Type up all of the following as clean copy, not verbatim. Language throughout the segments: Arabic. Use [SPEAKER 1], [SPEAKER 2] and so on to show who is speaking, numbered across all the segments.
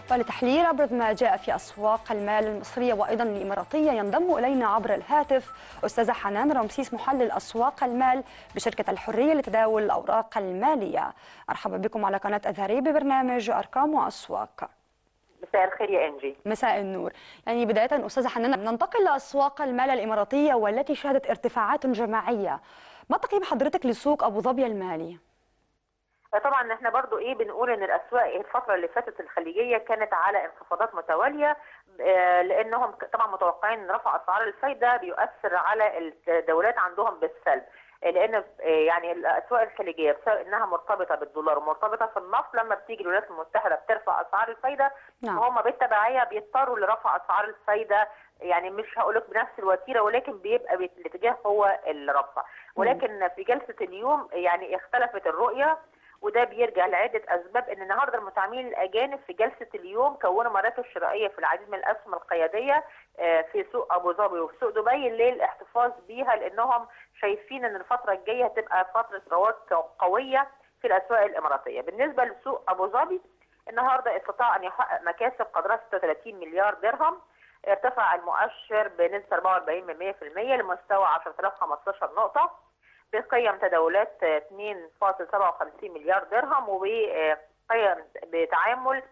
[SPEAKER 1] ولتحليل أبرز ما جاء في أسواق المال المصرية وأيضا الإماراتية ينضم إلينا عبر الهاتف أستاذة حنان رمسيس محلل أسواق المال بشركة الحرية لتداول الأوراق المالية. مرحبا بكم على قناة أزهري ببرنامج أرقام وأسواق.
[SPEAKER 2] مساء الخير يا انجي.
[SPEAKER 1] مساء النور. يعني بداية أستاذة حنان ننتقل لأسواق المال الإماراتية والتي شهدت ارتفاعات جماعية. ما تقييم حضرتك لسوق أبو ظبي المالي؟
[SPEAKER 2] طبعا احنا برضو بنقول ان الاسواق الفتره اللي فاتت الخليجيه كانت على انخفاضات متواليه، لانهم طبعا متوقعين ان رفع اسعار الفايده بيؤثر على التداولات عندهم بالسلب، لان يعني الاسواق الخليجيه بسبب انها مرتبطه بالدولار ومرتبطه في النفط، لما بتيجي الولايات المتحده بترفع اسعار الفايده فهم بالتبعيه بيضطروا لرفع اسعار الفايده، يعني مش هقول لك بنفس الوتيره ولكن بيبقى الاتجاه هو الرفع. ولكن في جلسه اليوم يعني اختلفت الرؤيه، وده بيرجع لعده اسباب. ان النهارده المتعاملين الاجانب في جلسه اليوم كونوا مراكز شرائيه في العديد من الاسهم القياديه في سوق ابو ظبي وفي سوق دبي للاحتفاظ بيها، لانهم شايفين ان الفتره الجايه هتبقى فتره رواج قويه في الاسواق الاماراتيه. بالنسبه لسوق ابو ظبي النهارده استطاع ان يحقق مكاسب قدرها 36 مليار درهم، ارتفع المؤشر بنسبه 44% لمستوى 10015 نقطه، بقيم تداولات 2.57 مليار درهم، وبقيم بتعامل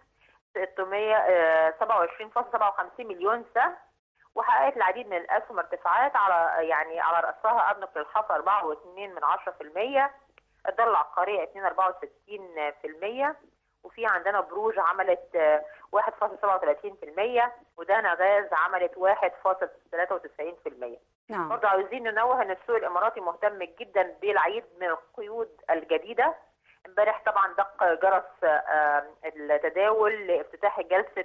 [SPEAKER 2] 627.57 مليون سهم، وحققت العديد من الاسهم ارتفاعات على راسها ابنك للحصى 4.2%، الدولة العقارية 2.64%، وفي عندنا بروج عملت 1.37%، ودانا غاز عملت 1.93%.
[SPEAKER 1] نعم.
[SPEAKER 2] برضه عاوزين ننوه ان السوق الاماراتي مهتم جدا بالعديد من القيود الجديده. امبارح طبعا دق جرس التداول لافتتاح جلسه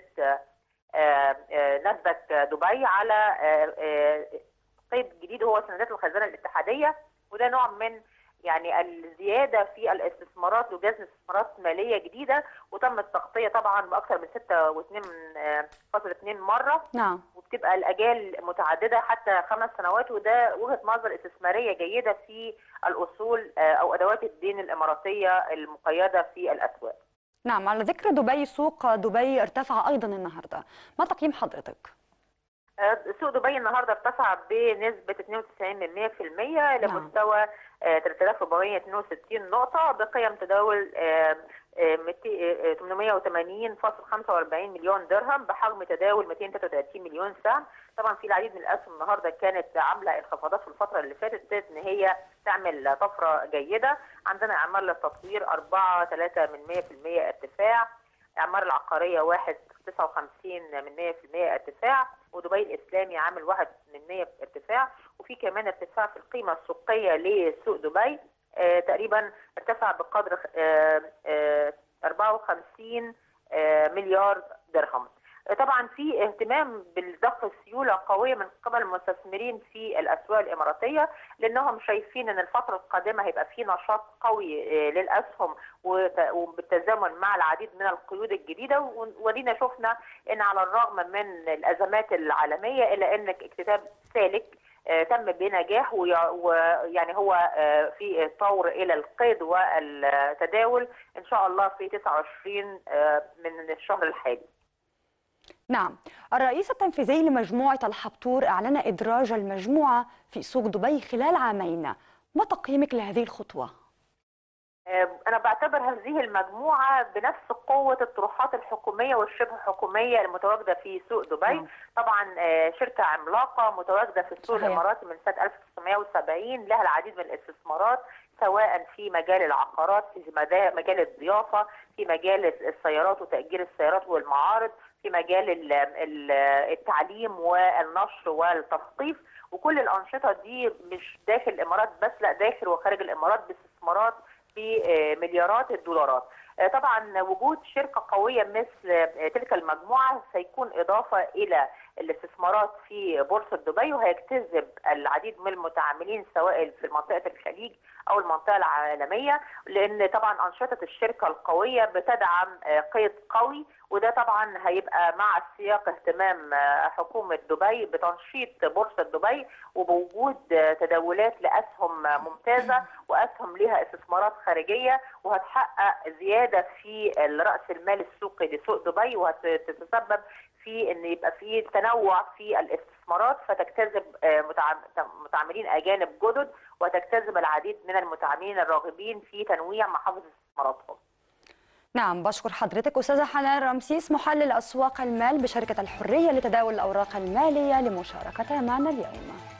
[SPEAKER 2] ناسداك دبي على قيد جديد هو سندات الخزانه الاتحاديه، وده نوع من يعني الزياده في الاستثمارات وجذب استثمارات ماليه جديده، وتم التغطيه طبعا باكثر من 6.2 مره.
[SPEAKER 1] نعم.
[SPEAKER 2] وبتبقى الاجال متعدده حتى 5 سنوات، وده وجهه نظر استثماريه جيده في الاصول او ادوات الدين الاماراتيه المقيده في الاسواق.
[SPEAKER 1] نعم، على ذكر دبي سوق دبي ارتفع ايضا النهارده، ما تقييم حضرتك؟
[SPEAKER 2] سوق دبي النهارده ارتفع بنسبه 92% لمستوى 3462 نقطه، بقيم تداول 880.45 مليون درهم، بحجم تداول 233 مليون سهم. طبعا في العديد من الاسهم النهارده كانت عامله انخفاضات في الفتره اللي فاتت، ابتدت ان هي تعمل طفره جيده. عندنا اعمار للتطوير 4.3% ارتفاع، اعمار العقاريه 1.59% ارتفاع، ودبي الاسلامي عامل 1% ارتفاع، وفي كمان ارتفاع في القيمه السوقيه لسوق دبي تقريبا ارتفع بقدر 54 مليار درهم. طبعا في اهتمام بالضخ السيوله قويه من قبل المستثمرين في الاسواق الاماراتيه، لانهم شايفين ان الفتره القادمه هيبقى في نشاط قوي للاسهم وبالتزامن مع العديد من القيود الجديده. ودينا شفنا ان على الرغم من الازمات العالميه الا ان اكتتاب سالك تم بنجاح، ويعني هو في طور الى القيد والتداول ان شاء الله في 29 من الشهر الحالي.
[SPEAKER 1] نعم، الرئيس التنفيذي لمجموعة الحبتور أعلن إدراج المجموعة في سوق دبي خلال عامين، ما تقييمك لهذه الخطوة؟
[SPEAKER 2] أنا بعتبر هذه المجموعة بنفس قوة الطروحات الحكومية والشبه حكومية المتواجدة في سوق دبي. طبعا شركة عملاقة متواجدة في السوق الإماراتي من سنة 1970، لها العديد من الاستثمارات سواء في مجال العقارات، في مجال الضيافة، في مجال السيارات وتأجير السيارات والمعارض، في مجال التعليم والنشر والتثقيف، وكل الأنشطة دي مش داخل الإمارات بس، لا داخل وخارج الإمارات باستثمارات بمليارات الدولارات. طبعا وجود شركة قوية مثل تلك المجموعة سيكون إضافة إلى الاستثمارات في بورصة دبي، وهيجتذب العديد من المتعاملين سواء في منطقة الخليج أو المنطقة العالمية، لأن طبعا أنشطة الشركة القوية بتدعم قيد قوي، وده طبعا هيبقى مع سياق اهتمام حكومة دبي بتنشيط بورصة دبي وبوجود تداولات لأسهم ممتازة واسهم لها استثمارات خارجيه، وهتحقق زياده في راس المال السوقي لسوق دبي، وهتتسبب في ان يبقى في تنوع في الاستثمارات، فتجتذب متعاملين اجانب جدد، وتجتذب العديد من المتعاملين الراغبين في تنويع محافظ استثماراتهم.
[SPEAKER 1] نعم، بشكر حضرتك أستاذة حنان رمسيس محلل أسواق المال بشركة الحرية لتداول الأوراق المالية لمشاركتها معنا اليوم.